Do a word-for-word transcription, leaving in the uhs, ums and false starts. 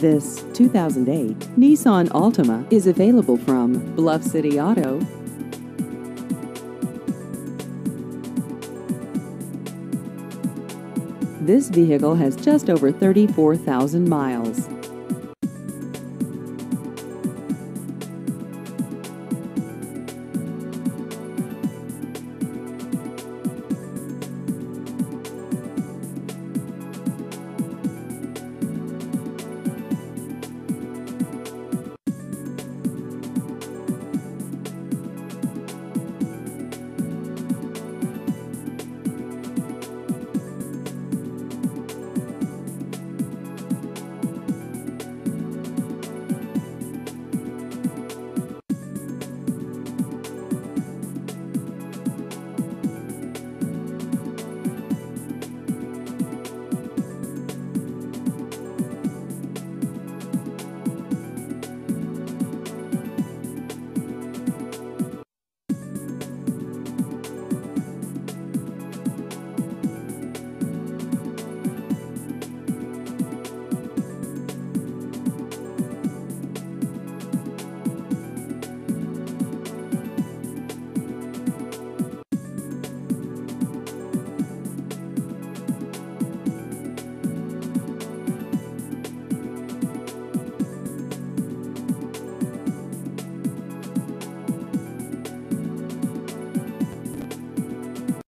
This two thousand eight Nissan Altima is available from Bluff City Auto. This vehicle has just over thirty-four thousand miles.